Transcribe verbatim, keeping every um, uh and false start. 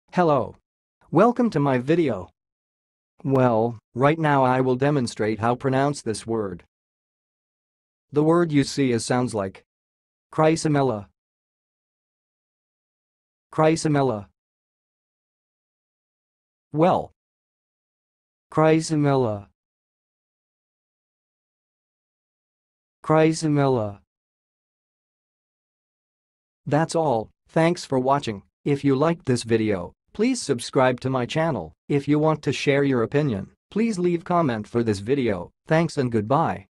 Hello. Welcome to my video. Well, right now I will demonstrate how pronounce this word. The word you see is sounds like Chrysomela. Chrysomela. Well. Chrysomela. Chrysomela. That's all. Thanks for watching. If you liked this video, please subscribe to my channel. If you want to share your opinion, please leave comment for this video. Thanks and goodbye.